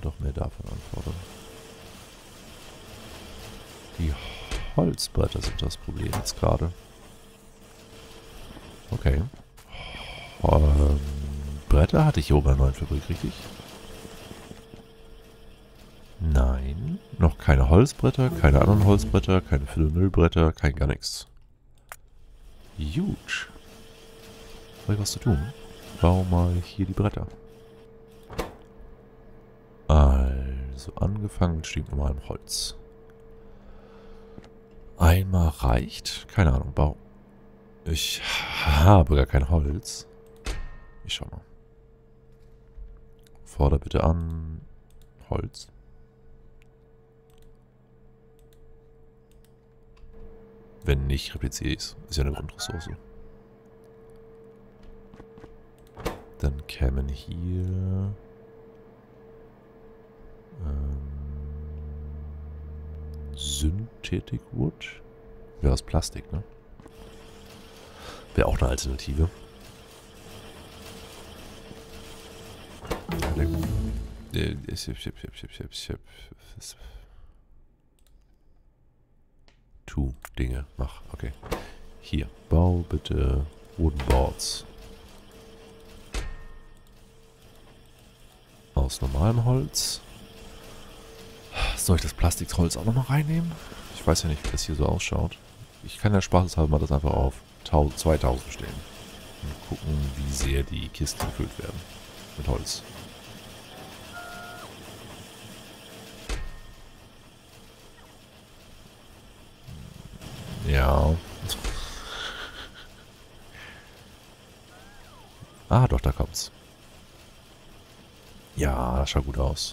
doch mehr davon anfordern. Die Holzbretter sind das Problem jetzt gerade. Okay. Bretter hatte ich hier oben in der neuen Fabrik, richtig? Nein. Noch keine Holzbretter, keine anderen Holzbretter, keine Füllenölbretter, kein gar nichts. Huge. Habe ich was zu tun? Bau mal hier die Bretter. Also angefangen mit stinknormalem Holz. Einmal reicht? Keine Ahnung, Bau. Ich habe gar kein Holz. Ich schau mal. Forder bitte an Holz. Wenn nicht, repliziere ich es. Ist ja eine Grundressource. Dann kämen hier Synthetic Wood. Wäre aus Plastik, ne? Wäre auch eine Alternative. Tu Dinge, mach, okay. Hier, bau bitte Wooden Boards. Aus normalem Holz. Soll ich das Plastikholz auch nochmal reinnehmen? Ich weiß ja nicht, wie das hier so ausschaut. Ich kann ja spaßeshalber mal das einfach auf 2000 stellen. Und gucken, wie sehr die Kisten gefüllt werden. Mit Holz. Ja. Ah, doch, da kommt's. Ja, das schaut gut aus.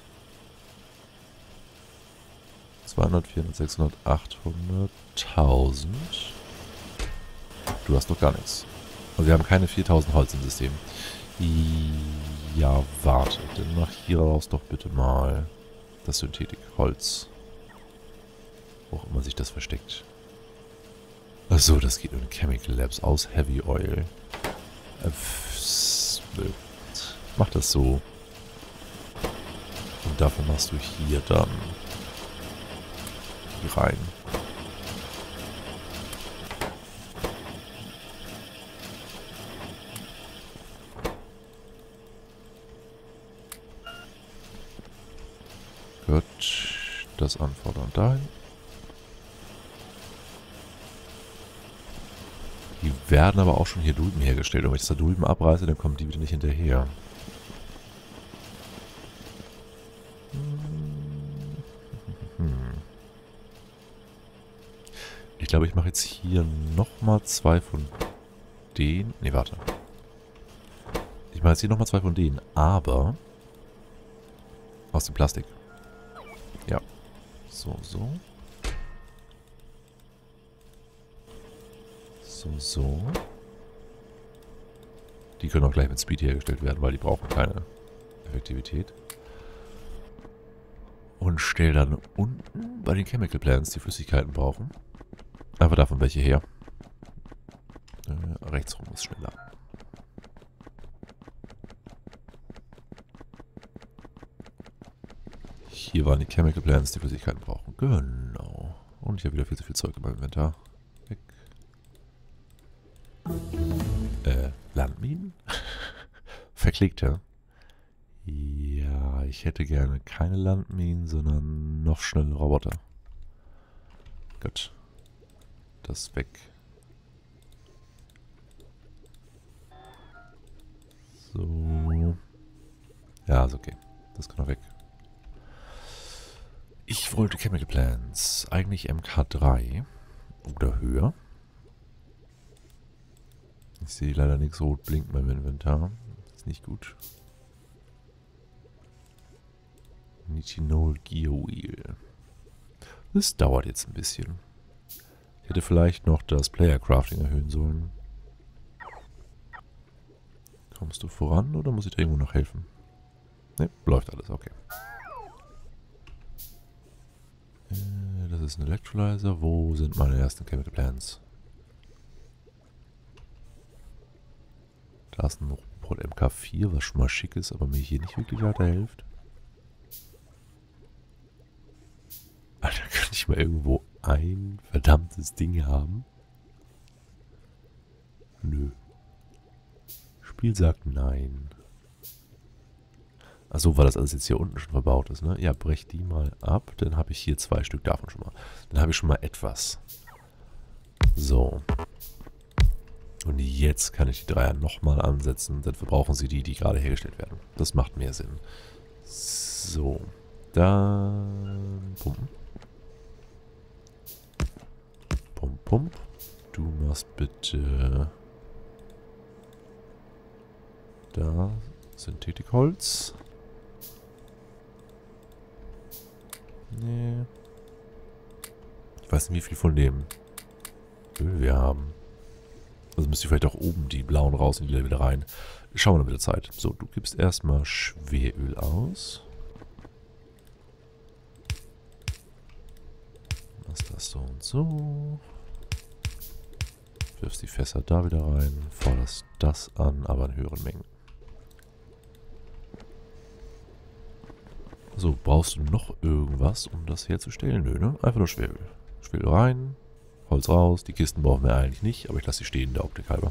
200, 400, 600, 800, 1000. Du hast noch gar nichts. Und wir haben keine 4000 Holz im System. Ja, warte. Dann mach hier raus doch bitte mal das Synthetikholz. Wo auch immer sich das versteckt. Achso, das geht in Chemical Labs aus Heavy Oil. Mach das so. Und dafür machst du hier dann rein. Gut, das anfordern dahin. Die werden aber auch schon hier Dulden hergestellt. Und wenn ich das da Dulden abreiße, dann kommen die wieder nicht hinterher. Ich glaube, ich mache jetzt hier nochmal 2 von denen. Ne, warte. Ich mache jetzt hier nochmal 2 von denen, aber aus dem Plastik. Ja. So, so. So. Die können auch gleich mit Speed hergestellt werden, weil die brauchen keine Effektivität. Und stell dann unten bei den Chemical Plants, die Flüssigkeiten brauchen. Einfach davon welche her. Rechts rum ist schneller. Hier waren die Chemical Plants, die Flüssigkeiten brauchen. Genau. Und ich habe wieder viel zu viel Zeug in meinem Inventar. Weg. Landminen? Verklickt, ja? Ja, ich hätte gerne keine Landminen, sondern noch schnelle Roboter. Gut. Das weg. So. Ja, ist okay. Das kann auch weg. Ich wollte Chemical Plants. Eigentlich MK3. Oder höher. Ich sehe leider nichts rot blinken beim Inventar. Das ist nicht gut. Nitinol Gear Wheel. Das dauert jetzt ein bisschen. Ich hätte vielleicht noch das Player Crafting erhöhen sollen. Kommst du voran oder muss ich dir irgendwo noch helfen? Ne, läuft alles, okay. Das ist ein Electrolyzer. Wo sind meine ersten Chemical Plants? Da ist ein Robot MK4, was schon mal schick ist, aber mir hier nicht wirklich weiterhilft. ich mal irgendwo ein verdammtes Ding haben? Nö. Spiel sagt nein. Achso, weil das alles jetzt hier unten schon verbaut ist, ne? Ja, brech die mal ab. Dann habe ich hier 2 Stück davon schon mal. Dann habe ich schon mal etwas. So. Und jetzt kann ich die Dreier nochmal ansetzen. Dann verbrauchen sie die, die gerade hergestellt werden. Das macht mehr Sinn. So. Dann pumpen. Pump, pump. Du machst bitte da Synthetikholz. Nee. Ich weiß nicht, wie viel von dem Öl wir haben. Also müsste ich vielleicht auch oben die blauen raus und die wieder rein. Schauen wir dann mit der Zeit. So, du gibst erstmal Schweröl aus. Machst das so und so. Wirfst die Fässer da wieder rein. Forderst das an, aber in höheren Mengen. So, brauchst du noch irgendwas, um das herzustellen? Nö, ne? Einfach nur Schweröl. Schweröl rein, Holz raus. Die Kisten brauchen wir eigentlich nicht, aber ich lasse sie stehen, der Optik halber.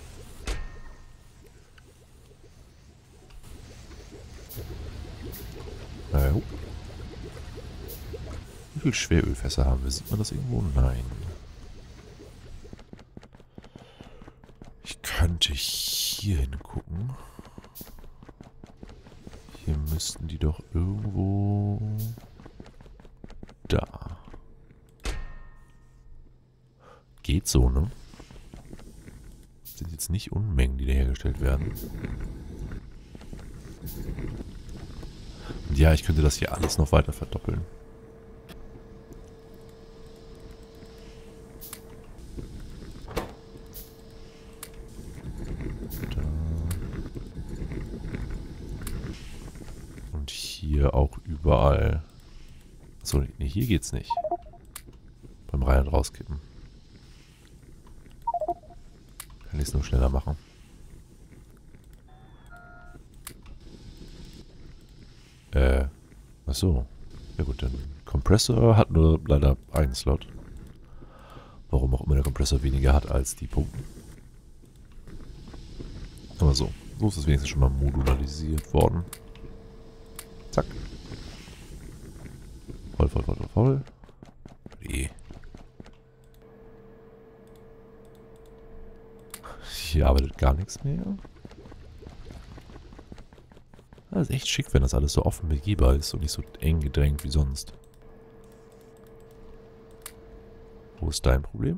Naja. Wie viele Schwerölfässer haben wir? Sieht man das irgendwo? Nein. Ich könnte hier hingucken. Hier müssten die doch irgendwo... Da. Geht so, ne? Sind jetzt nicht Unmengen, die da hergestellt werden. Und ja, ich könnte das hier alles noch weiter verdoppeln. Da. Und hier auch überall. Achso, nee, hier geht's nicht. Beim Rein- und Rauskippen. Kann ich es nur schneller machen. Achso. Ja gut, dann Kompressor hat nur leider einen Slot. Warum auch immer der Kompressor weniger hat als die Pumpen. Aber so. So ist es wenigstens schon mal modularisiert worden. Zack. Voll, voll, voll, voll, voll. Nee. Hier arbeitet gar nichts mehr. Das ist echt schick, wenn das alles so offen begehbar ist und nicht so eng gedrängt wie sonst. Wo ist dein Problem?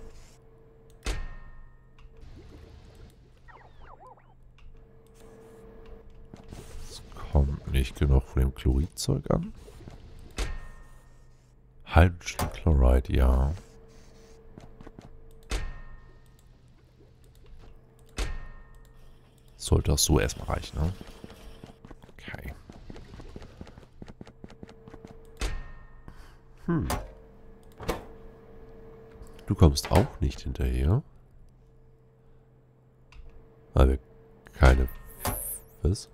Es kommt nicht genug von dem Chloridzeug an. Hydrogen Chloride, ja. Sollte auch so erstmal reichen, ne? Okay. Du kommst auch nicht hinterher. Weil wir keine... Was?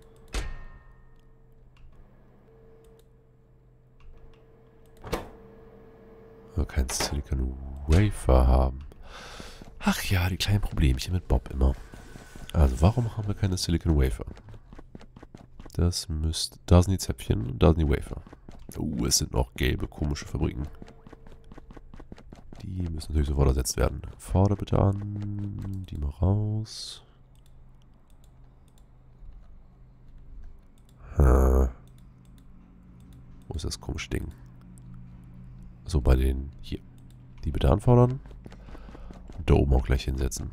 Weil wir kein Silicon Wafer haben. Ach ja, die kleinen Problemchen mit Bob immer. Also, warum haben wir keine Silicon Wafer? Das müsste... Da sind die Zäpfchen und da sind die Wafer. Es sind noch gelbe, komische Fabriken. Die müssen natürlich sofort ersetzt werden. Forder bitte an. Die mal raus. Wo ist das komische Ding? So, bei den... Hier. Die bitte anfordern. Und da oben auch gleich hinsetzen.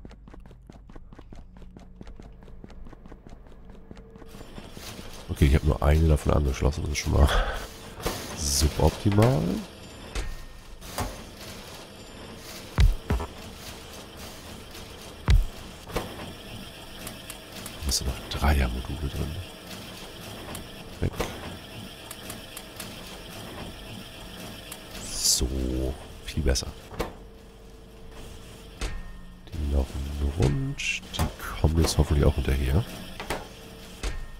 Okay, ich habe nur eine davon angeschlossen. Das ist schon mal suboptimal. Da sind noch Dreiermodule drin. Weg. So, viel besser. Die laufen rund. Die kommen jetzt hoffentlich auch hinterher.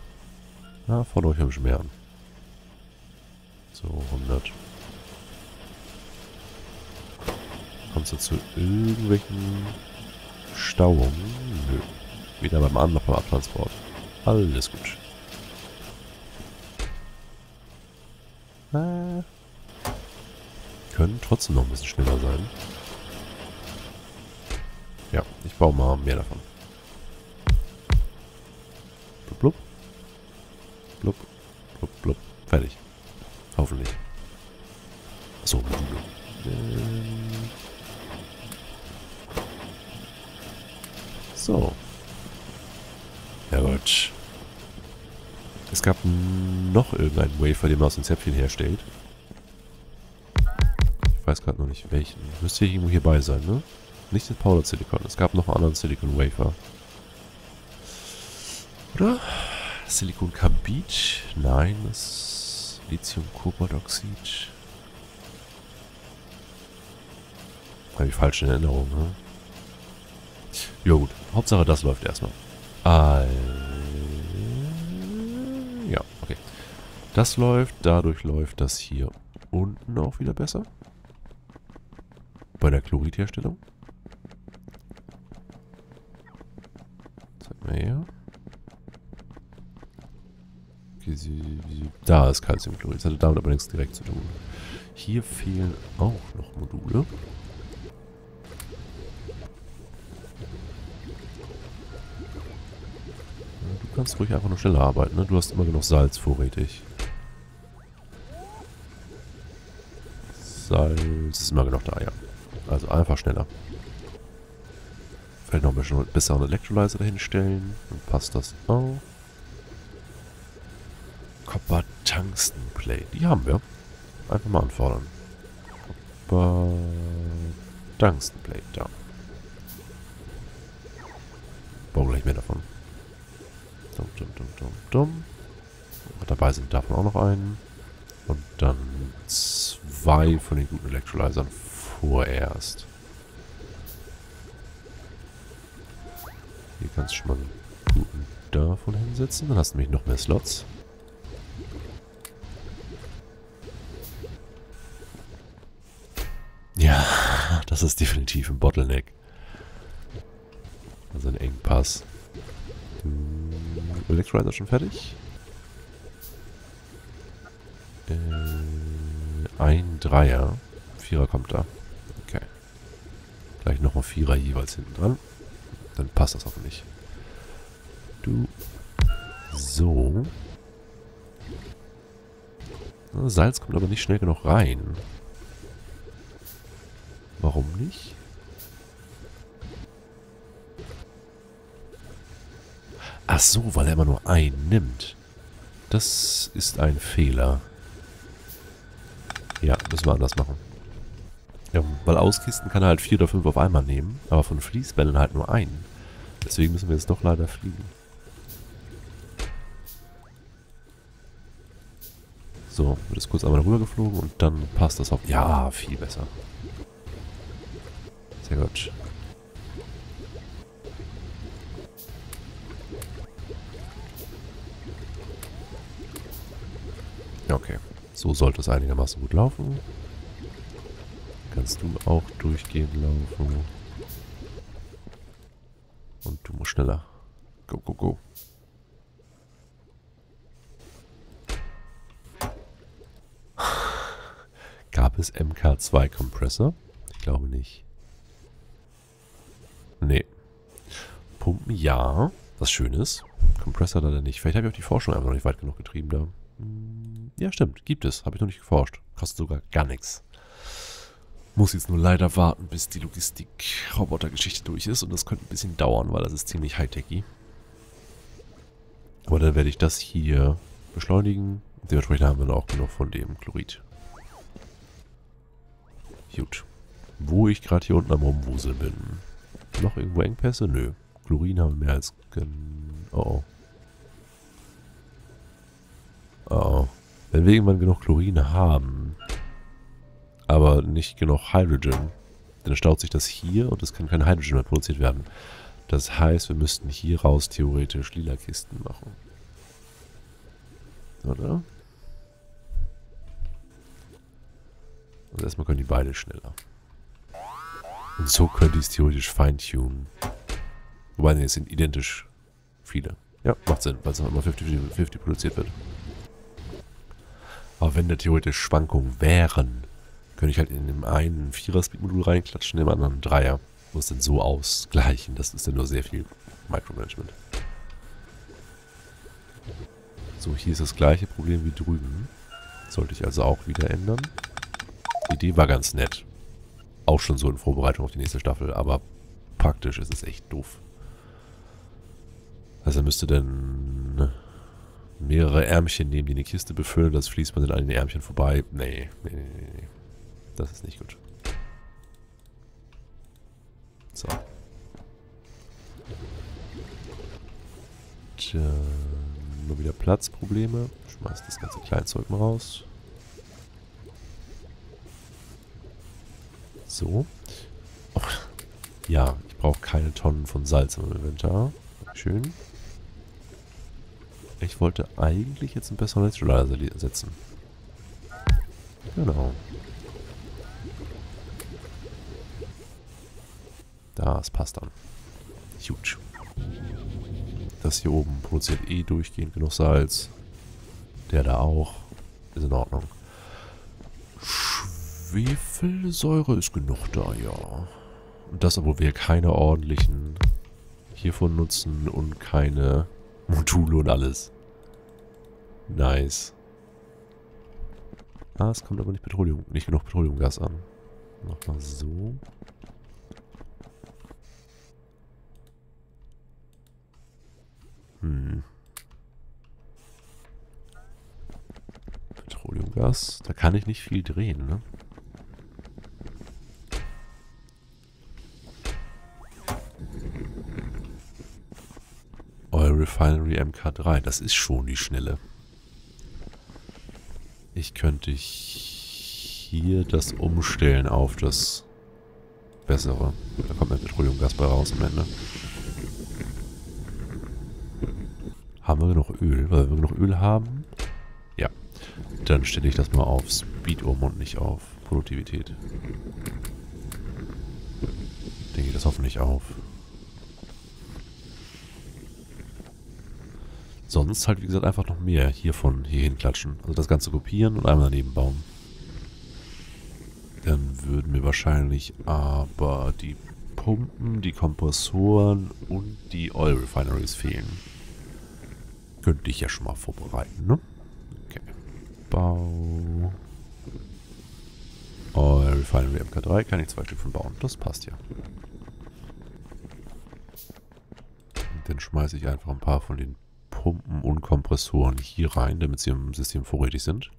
Na, fordert euch ein bisschen mehr an. So, 100. Kommt es zu irgendwelchen Stauungen? Nö. Weder beim An- noch beim Abtransport. Alles gut. Können trotzdem noch ein bisschen schneller sein. Ja, ich baue mal mehr davon. Blub, blub. Blub, blub, blub. Fertig. Hoffentlich. Achso, Module. So. Ja gut. Es gab noch irgendeinen Wafer, den man aus den Zäpfchen herstellt. Ich weiß gerade noch nicht welchen. Müsste hier irgendwo hierbei sein, ne? Nicht das Powder Silicon. Es gab noch einen anderen Silicon Wafer. Oder? Silicon Carbid? Nein, das ist Lithium-Kobaltoxid. Habe ich falsch in Erinnerung, ne? Ja gut, Hauptsache das läuft erstmal. Ja, okay. Das läuft, dadurch läuft das hier unten auch wieder besser. Bei der Chloridherstellung. Zeig mal her. Okay, da ist Calciumchlorid. Das hatte damit aber nichts direkt zu tun. Hier fehlen auch noch Module. Du kannst ruhig einfach nur schneller arbeiten, ne? Du hast immer genug Salz vorrätig. Salz ist immer genug da, ja. Also einfach schneller. Vielleicht noch ein bisschen besseren Electrolyzer dahin stellen. Dann passt das auch. Copper Tungsten Plate. Die haben wir. Einfach mal anfordern. Copper Tungsten Plate, da. Bau gleich mehr davon. Dumm. Dabei sind davon auch noch einen. Und dann 2 von den guten Electrolyzern vorerst. Hier kannst du schon mal einen guten davon hinsetzen. Dann hast du nämlich noch mehr Slots. Ja, das ist definitiv ein Bottleneck. Also ein Engpass. Electrolyzer schon fertig? Ein Dreier. Vierer kommt da. Okay. Gleich nochmal Vierer jeweils hinten dran. Dann passt das hoffentlich. Du. So. Salz kommt aber nicht schnell genug rein. Warum nicht? Ach so, weil er immer nur einen nimmt. Das ist ein Fehler. Ja, müssen wir anders machen. Ja, weil aus Kisten kann er halt 4 oder 5 auf einmal nehmen, aber von Fließbällen halt nur einen. Deswegen müssen wir jetzt doch leider fliegen. So, wird es kurz einmal rüber geflogen und dann passt das auf. Ja, viel besser. Sehr gut. Okay, so sollte es einigermaßen gut laufen. Kannst du auch durchgehend laufen. Und du musst schneller. Go, go, go. Gab es MK2-Kompressor? Ich glaube nicht. Nee. Pumpen ja. Was schön ist. Kompressor leider nicht. Vielleicht habe ich auch die Forschung einfach noch nicht weit genug getrieben da. Ja, stimmt. Gibt es. Habe ich noch nicht geforscht. Kostet sogar gar nichts. Muss jetzt nur leider warten, bis die Logistik-Roboter-Geschichte durch ist. Und das könnte ein bisschen dauern, weil das ist ziemlich high-techy. Aber dann werde ich das hier beschleunigen. Dementsprechend haben wir dann auch genug von dem Chlorid. Gut. Wo ich gerade hier unten am Rumwuseln bin. Noch irgendwo Engpässe? Nö. Chlorin haben wir mehr als... Oh. Oh. Wenn wir irgendwann genug Chlorin haben, aber nicht genug Hydrogen, dann staut sich das hier und es kann kein Hydrogen mehr produziert werden. Das heißt, wir müssten hier raus theoretisch lila Kisten machen. Oder? Und erstmal können die beide schneller. Und so könnte ich es theoretisch feintunen. Wobei, ne, es sind identisch viele. Ja, macht Sinn, weil es noch immer 50-50 produziert wird. Aber wenn da theoretisch Schwankungen wären, könnte ich halt in dem einen 4er-Speed-Modul reinklatschen, in dem anderen 3er. Muss dann so ausgleichen. Das ist dann nur sehr viel Micromanagement. So, hier ist das gleiche Problem wie drüben. Sollte ich also auch wieder ändern. Die Idee war ganz nett. Auch schon so in Vorbereitung auf die nächste Staffel, aber praktisch ist es echt doof. Also er müsste dann mehrere Ärmchen nehmen, die eine Kiste befüllen. Das fließt man dann an den Ärmchen vorbei. Nee. Das ist nicht gut. So. Dann nur wieder Platzprobleme. Schmeiß das ganze Kleinzeug mal raus. So. Oh. Ja, ich brauche keine Tonnen von Salz im Inventar. Schön. Ich wollte eigentlich jetzt einen besseren Electrolyzer setzen. Genau. Das passt dann. Huge. Das hier oben produziert eh durchgehend genug Salz. Der da auch. Ist in Ordnung. Schwefelsäure ist genug da, ja. Und das, obwohl wir keine ordentlichen hiervon nutzen und keine Module und alles. Nice. Ah, es kommt aber nicht genug Petroleumgas an. Nochmal so. Petroleumgas. Da kann ich nicht viel drehen, ne? Oil Refinery MK3. Das ist schon die schnelle. Ich könnte hier das umstellen auf das bessere. Da kommt mein Petroleumgas bei raus am Ende. Haben wir genug Öl? Weil wir genug Öl haben? Ja. Dann stelle ich das mal auf Speed um und nicht auf Produktivität. Dann geht das hoffentlich auf. Sonst halt, wie gesagt, einfach noch mehr hiervon hier hinklatschen. Also das Ganze kopieren und einmal daneben bauen. Dann würden mir wahrscheinlich aber die Pumpen, die Kompressoren und die Oil Refineries fehlen. Könnte ich ja schon mal vorbereiten, ne? Okay. Bau. Oil Refinery MK3 kann ich 2 Stück von bauen. Das passt ja. Und dann schmeiße ich einfach ein paar von den Pumpen und Kompressoren hier rein, damit sie im System vorrätig sind.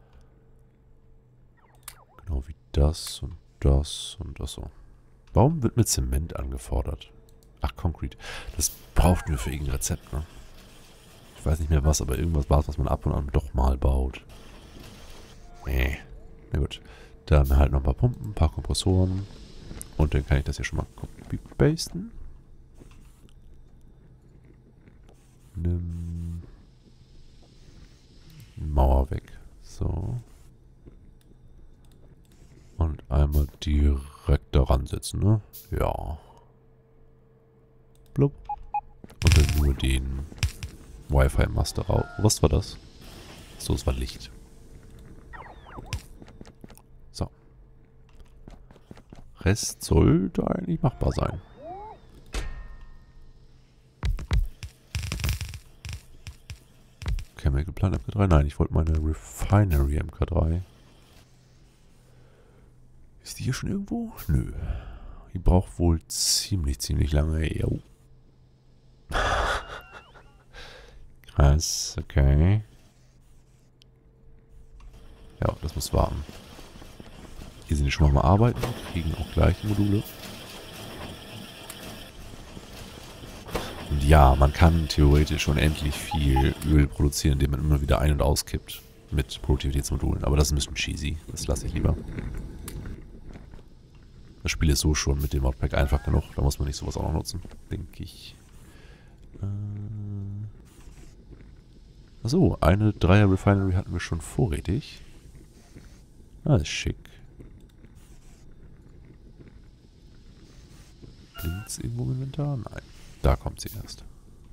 Genau wie das und das und das so. Warum wird mit Zement angefordert? Ach, Concrete. Das brauchten wir für irgendein Rezept, ne? Ich weiß nicht mehr was, aber irgendwas war es, was man ab und an doch mal baut. Na gut. Dann halt noch ein paar Pumpen, ein paar Kompressoren. Und dann kann ich das hier schon mal copy-pasten. Nimm Mauer weg. So. Und einmal direkt daran setzen, ne? Ja. Blub. Und dann nur den Wi-Fi-Master raus. Was war das? So, es war Licht. So. Rest sollte eigentlich machbar sein. Chemical Plant MK3? Nein, ich wollte meine Refinery MK3. Ist die hier schon irgendwo? Nö. Die braucht wohl ziemlich lange. Jo. Krass, okay. Ja, das muss warten. Hier sind die schon mal am Arbeiten, kriegen auch gleich die Module. Und ja, man kann theoretisch unendlich viel Öl produzieren, indem man immer wieder ein- und auskippt mit Produktivitätsmodulen. Aber das ist ein bisschen cheesy. Das lasse ich lieber. Das Spiel ist so schon mit dem Modpack einfach genug. Da muss man nicht sowas auch noch nutzen, denke ich. Achso, eine 3er Refinery hatten wir schon vorrätig. Ah, ist schick. Blinkt's irgendwo im Inventar? Nein. Da kommt sie erst.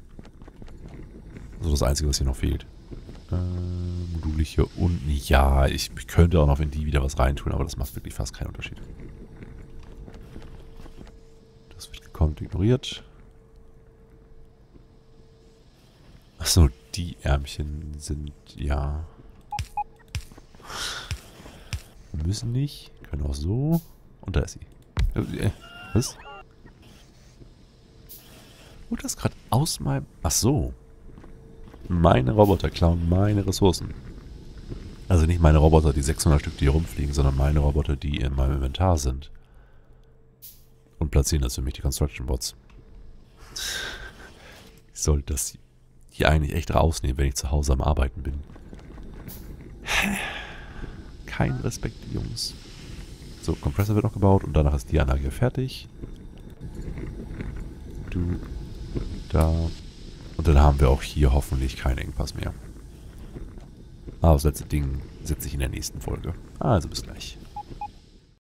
Also das Einzige, was hier noch fehlt. Module hier unten. Ja, ich könnte auch noch in die wieder was reintun, aber das macht wirklich fast keinen Unterschied. Das wird gekonnt ignoriert. Achso, die Ärmchen sind, ja... Müssen nicht. Können auch so. Und da ist sie. Was? Wurde das gerade aus meinem... Ach so. Meine Roboter klauen meine Ressourcen. Also nicht meine Roboter, die 600 Stück, die hier rumfliegen, sondern meine Roboter, die in meinem Inventar sind. Und platzieren das für mich, die Construction Bots. Ich sollte das hier eigentlich echt rausnehmen, wenn ich zu Hause am Arbeiten bin. Kein Respekt, Jungs. So, Kompressor wird noch gebaut und danach ist die Anlage hier fertig. Du, da. Und dann haben wir auch hier hoffentlich keinen Engpass mehr. Aber das letzte Ding setze ich in der nächsten Folge. Also bis gleich.